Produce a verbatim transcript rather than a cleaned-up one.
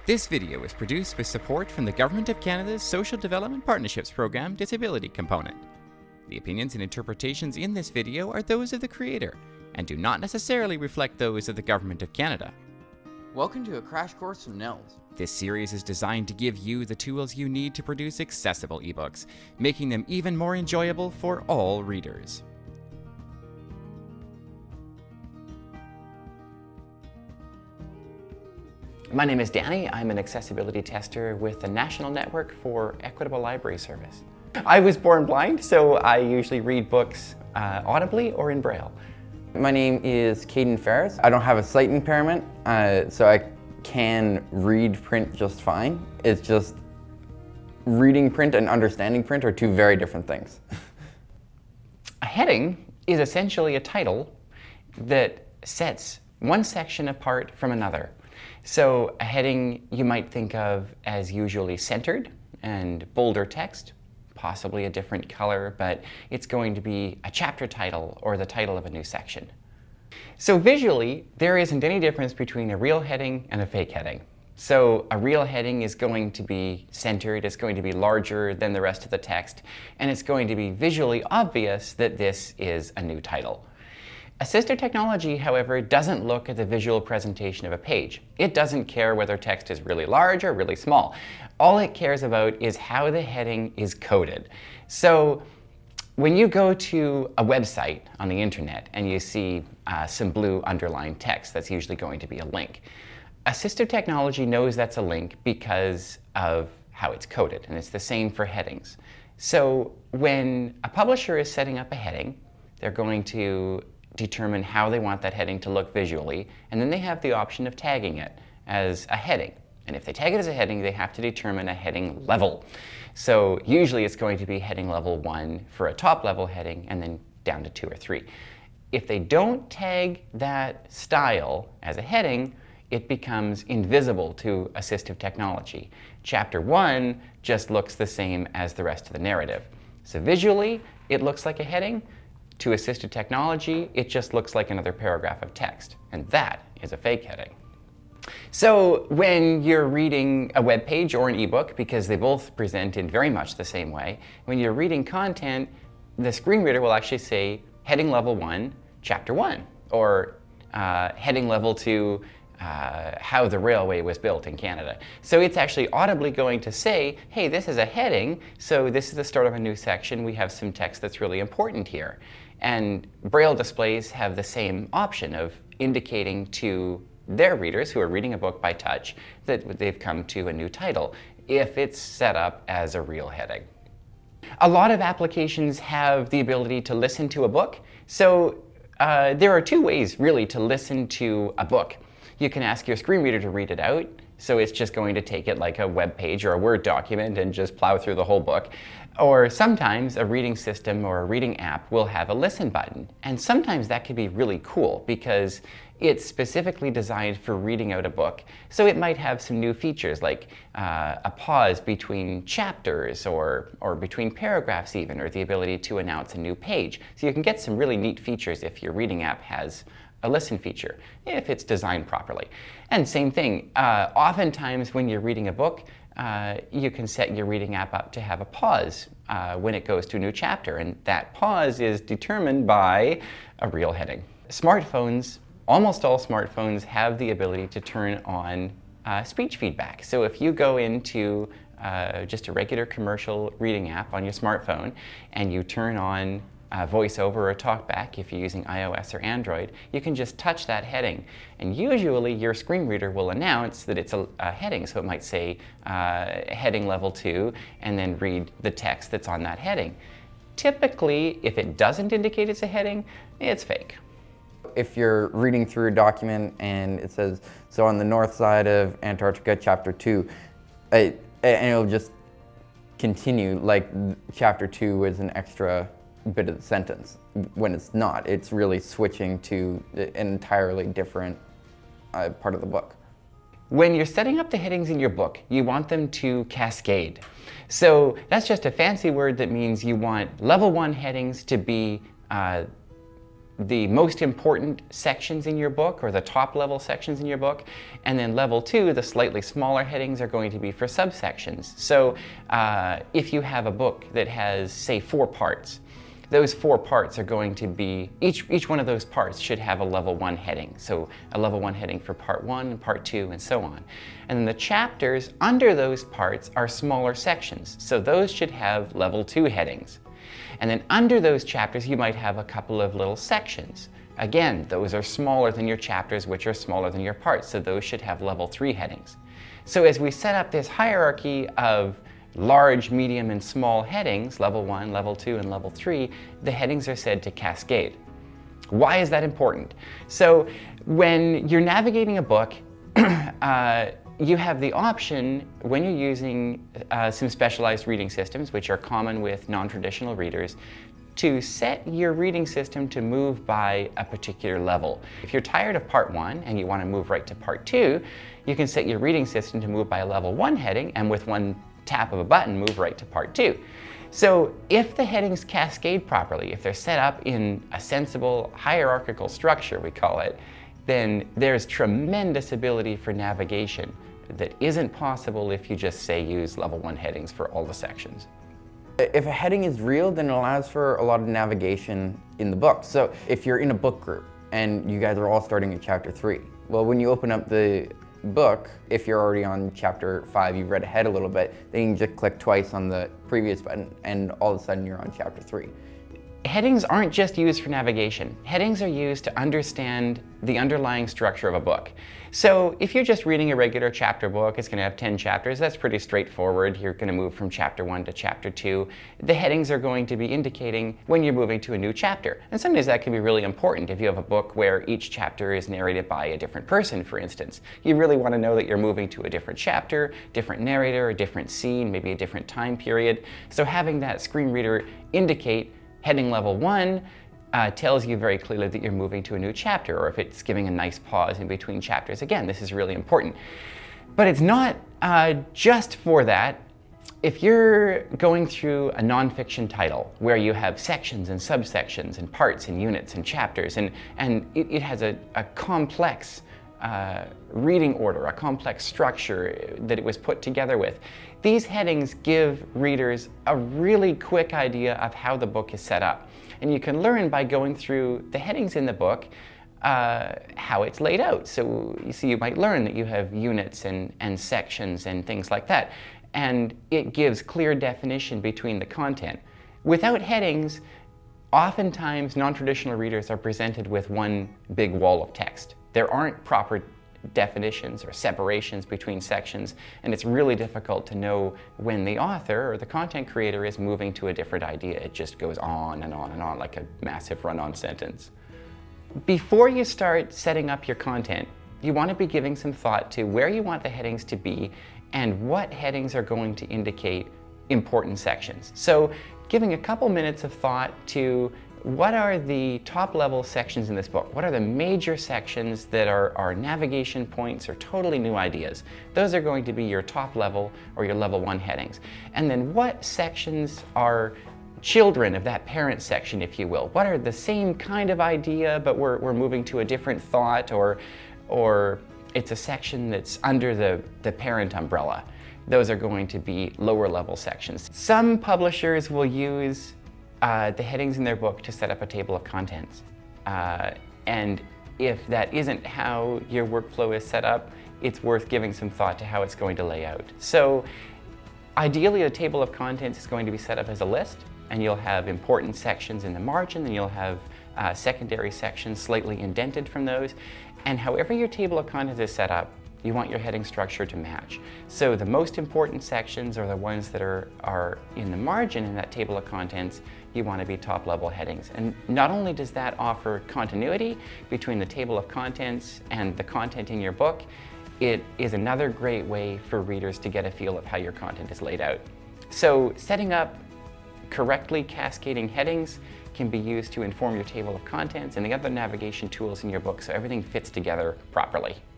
This video is produced with support from the Government of Canada's Social Development Partnerships Program Disability Component. The opinions and interpretations in this video are those of the creator and do not necessarily reflect those of the Government of Canada. Welcome to a crash course from Nels. This series is designed to give you the tools you need to produce accessible ebooks, making them even more enjoyable for all readers. My name is Danny. I'm an accessibility tester with the National Network for Equitable Library Service. I was born blind, so I usually read books uh, audibly or in Braille. My name is Caden Ferris. I don't have a sight impairment, uh, so I can read print just fine. It's just reading print and understanding print are two very different things. A heading is essentially a title that sets one section apart from another. So a heading you might think of as usually centered and bolder text, possibly a different color, but it's going to be a chapter title or the title of a new section. So visually, there isn't any difference between a real heading and a fake heading. So a real heading is going to be centered, it's going to be larger than the rest of the text, and it's going to be visually obvious that this is a new title. Assistive technology, however, doesn't look at the visual presentation of a page. It doesn't care whether text is really large or really small. All it cares about is how the heading is coded. So when you go to a website on the internet and you see uh, some blue underlined text, that's usually going to be a link. Assistive technology knows that's a link because of how it's coded, and it's the same for headings. So when a publisher is setting up a heading, they're going to determine how they want that heading to look visually, and then they have the option of tagging it as a heading. And if they tag it as a heading, they have to determine a heading level. So usually it's going to be heading level one for a top level heading, and then down to two or three. If they don't tag that style as a heading, it becomes invisible to assistive technology. Chapter one just looks the same as the rest of the narrative. So visually, it looks like a heading. To assistive technology, it just looks like another paragraph of text, and that is a fake heading. So when you're reading a web page or an ebook, because they both present in very much the same way, when you're reading content, the screen reader will actually say heading level one, chapter one, or uh, heading level two, uh, how the railway was built in Canada. So it's actually audibly going to say, hey, this is a heading, so this is the start of a new section. We have some text that's really important here. And Braille displays have the same option of indicating to their readers who are reading a book by touch that they've come to a new title if it's set up as a real heading. A lot of applications have the ability to listen to a book. So uh, there are two ways really to listen to a book. You can ask your screen reader to read it out, so it's just going to take it like a web page or a Word document and just plow through the whole book. Or sometimes a reading system or a reading app will have a listen button. And sometimes that can be really cool because it's specifically designed for reading out a book. So it might have some new features like uh, a pause between chapters or, or between paragraphs even, or the ability to announce a new page. So you can get some really neat features if your reading app has a listen feature, if it's designed properly. And same thing, uh, oftentimes when you're reading a book, uh, you can set your reading app up to have a pause uh, when it goes to a new chapter, and that pause is determined by a real heading. Smartphones, almost all smartphones have the ability to turn on uh, speech feedback. So if you go into uh, just a regular commercial reading app on your smartphone and you turn on Uh, voiceover or talkback, if you're using iOS or Android, you can just touch that heading. And usually your screen reader will announce that it's a, a heading. So it might say uh, heading level two and then read the text that's on that heading. Typically, if it doesn't indicate it's a heading, it's fake. If you're reading through a document and it says, so on the north side of Antarctica, chapter two, it, and it'll just continue like chapter two is an extra bit of the sentence, when it's not. It's really switching to an entirely different uh, part of the book. When you're setting up the headings in your book, you want them to cascade. So that's just a fancy word that means you want level one headings to be uh, the most important sections in your book, or the top level sections in your book. And then level two, the slightly smaller headings, are going to be for subsections. So uh, if you have a book that has, say, four parts, those four parts are going to be, each, each one of those parts should have a level one heading. So a level one heading for part one, and part two, and so on. And then the chapters under those parts are smaller sections. So those should have level two headings. And then under those chapters, you might have a couple of little sections. Again, those are smaller than your chapters, which are smaller than your parts. So those should have level three headings. So as we set up this hierarchy of large, medium, and small headings, level one, level two, and level three, the headings are said to cascade. Why is that important? So when you're navigating a book, uh, you have the option, when you're using uh, some specialized reading systems, which are common with non-traditional readers, to set your reading system to move by a particular level. If you're tired of part one and you want to move right to part two, you can set your reading system to move by a level one heading, and with one tap of a button, move right to part two. So if the headings cascade properly, if they're set up in a sensible hierarchical structure, we call it, then there's tremendous ability for navigation that isn't possible if you just, say, use level one headings for all the sections. If a heading is real, then it allows for a lot of navigation in the book. So if you're in a book group and you guys are all starting at chapter three, well, when you open up the book, if you're already on chapter five, you've read ahead a little bit, then you can just click twice on the previous button and all of a sudden you're on chapter three. Headings aren't just used for navigation. Headings are used to understand the underlying structure of a book. So if you're just reading a regular chapter book, it's going to have ten chapters. That's pretty straightforward. You're going to move from chapter one to chapter two. The headings are going to be indicating when you're moving to a new chapter. And sometimes that can be really important if you have a book where each chapter is narrated by a different person, for instance. You really want to know that you're moving to a different chapter, different narrator, a different scene, maybe a different time period. So having that screen reader indicate heading level one uh, tells you very clearly that you're moving to a new chapter, or if it's giving a nice pause in between chapters. Again, this is really important. But it's not uh, just for that. If you're going through a nonfiction title where you have sections and subsections and parts and units and chapters, and, and it, it has a, a complex uh, reading order, a complex structure that it was put together with, these headings give readers a really quick idea of how the book is set up. And you can learn by going through the headings in the book uh, how it's laid out. So you see, you might learn that you have units and, and sections and things like that. And it gives clear definition between the content. Without headings, oftentimes non-traditional readers are presented with one big wall of text. There aren't proper definitions or separations between sections, and it's really difficult to know when the author or the content creator is moving to a different idea. It just goes on and on and on like a massive run-on sentence. Before you start setting up your content, you want to be giving some thought to where you want the headings to be and what headings are going to indicate important sections. So giving a couple minutes of thought to what are the top level sections in this book? What are the major sections that are, are navigation points or totally new ideas? Those are going to be your top level or your level one headings. And then what sections are children of that parent section, if you will? What are the same kind of idea, but we're, we're moving to a different thought, or, or it's a section that's under the, the parent umbrella? Those are going to be lower level sections. Some publishers will use Uh, the headings in their book to set up a table of contents. Uh, and if that isn't how your workflow is set up, it's worth giving some thought to how it's going to lay out. So ideally, a table of contents is going to be set up as a list, and you'll have important sections in the margin, and you'll have uh, secondary sections slightly indented from those. And however your table of contents is set up, you want your heading structure to match. So the most important sections are the ones that are, are in the margin in that table of contents. You want to be top level headings. And not only does that offer continuity between the table of contents and the content in your book, it is another great way for readers to get a feel of how your content is laid out. So setting up correctly cascading headings can be used to inform your table of contents and the other navigation tools in your book so everything fits together properly.